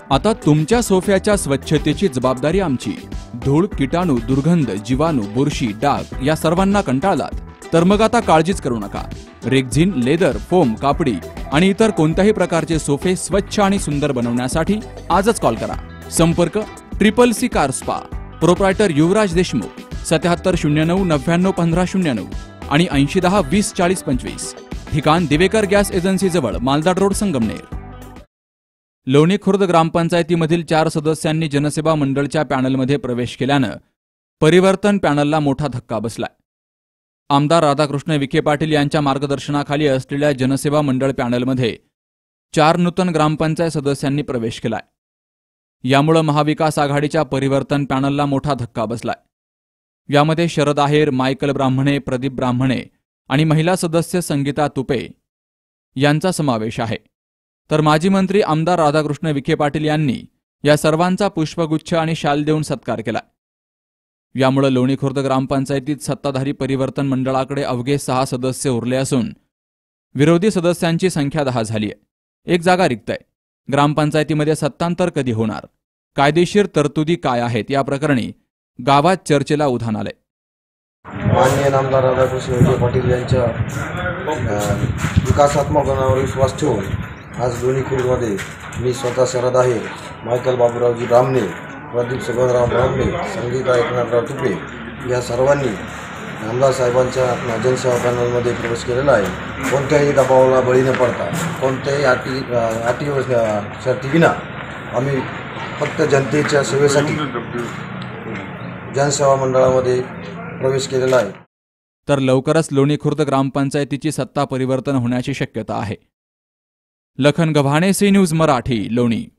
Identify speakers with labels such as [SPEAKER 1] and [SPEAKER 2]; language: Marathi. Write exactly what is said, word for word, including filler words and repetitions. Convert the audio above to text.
[SPEAKER 1] आता तुमच्या सोफ्याच्या स्वच्छतेची जबाबदारी आमची। धूळ, कीटाणू, दुर्गंध, जीवाणू, बुरशी, डाग या सर्वांना कंटाळलात तर मग आता काळजीच करू नका। रेक्झिन, लेदर, फोम, कापडी आणि इतर कोणत्याही प्रकारचे सोफे स्वच्छ आणि सुंदर बनवण्यासाठी आजच कॉल करा। संपर्क triple C car spa, proprietor Yuvraj Deshmukh, सत्याहत्तर शून्य नऊ नव्याण्णव पंधरा शून्य नऊ आणि ऐंशी दहा वीस चाळीस पंचवीस। ठिकाण दिवेकर गॅस एजन्सी जवळ, मालदाड रोड, संगमनेर। लोणी खुर्द ग्रामपंचायतीमधील चार सदस्यांनी जनसेवा मंडळच्या पॅनलमध्ये प्रवेश केल्यानं परिवर्तन पॅनलला मोठा धक्का बसलाय। आमदार राधाकृष्ण विखे पाटील यांच्या मार्गदर्शनाखाली असलेल्या जनसेवा मंडळ पॅनलमध्ये चार नूतन ग्रामपंचायत सदस्यांनी प्रवेश केलाय। यामुळे महाविकास आघाडीच्या परिवर्तन पॅनलला मोठा धक्का बसलाय। यामध्ये शरद आहेर, मायकल ब्राह्मणे, प्रदीप ब्राह्मणे आणि महिला सदस्य संगीता तुपे यांचा समावेश आहे। तर माजी मंत्री आमदार राधाकृष्ण विखे पाटील यांनी या सर्वांचा पुष्पगुच्छ आणि शाल देऊन सत्कार केला। यामुळे लोणी खुर्द ग्रामपंचायतीत सत्ताधारी परिवर्तन मंडळाकडे अवघे सहा सदस्य उरले असून विरोधी सदस्यांची संख्या दहा झाली आहे। एक जागा रिक्त आहे। ग्रामपंचायतीमध्ये सत्तांतर कधी होणार, कायदेशीर तरतुदी काय आहेत या प्रकरणी गावात चर्चेला उधाण आले।
[SPEAKER 2] माननीय आमदार राधाकृष्ण विखे पाटील यांच्या विकासात्मक गुणांवर विश्वास ठेवून आज लोणी खुर्दमध्ये मी स्वतः शरद आहेर, मायकल बाबूरावजी ब्राह्मणे, प्रदीप सुगंधराव ब्राह्मणे, संगीता एकनाथराव तुपे या सर्वांनी आमदार साहेबांच्या जनसेवा पॅनलमध्ये प्रवेश केलेला आहे। कोणत्याही दबावाला बळी न पडता, कोणत्याही अटी अटी शर्तीविना आम्ही फक्त जनतेच्या सेवेसाठी जनसेवा मंडळामध्ये प्रवेश केलेला आहे।
[SPEAKER 1] तर लवकरच लोणी खुर्द ग्रामपंचायतीची सत्ता परिवर्तन होण्याची शक्यता आहे। लखन गव्हाणे, सी न्यूज मराठी, लोणी।